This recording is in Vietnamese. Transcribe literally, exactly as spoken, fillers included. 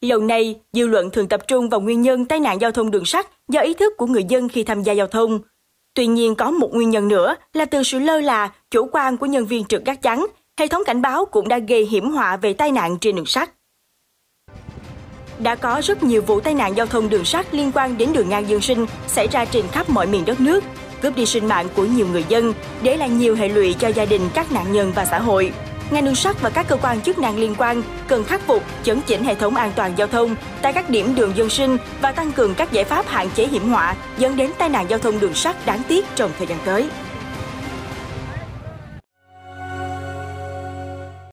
Lâu nay, dư luận thường tập trung vào nguyên nhân tai nạn giao thông đường sắt do ý thức của người dân khi tham gia giao thông. Tuy nhiên, có một nguyên nhân nữa là từ sự lơ là, chủ quan của nhân viên trực gác chắn. Hệ thống cảnh báo cũng đã gây hiểm họa về tai nạn trên đường sắt. Đã có rất nhiều vụ tai nạn giao thông đường sắt liên quan đến đường ngang dân sinh xảy ra trên khắp mọi miền đất nước, cướp đi sinh mạng của nhiều người dân, để lại nhiều hệ lụy cho gia đình các nạn nhân và xã hội. Ngành đường sắt và các cơ quan chức năng liên quan cần khắc phục, chấn chỉnh hệ thống an toàn giao thông tại các điểm đường dân sinh và tăng cường các giải pháp hạn chế hiểm họa dẫn đến tai nạn giao thông đường sắt đáng tiếc trong thời gian tới.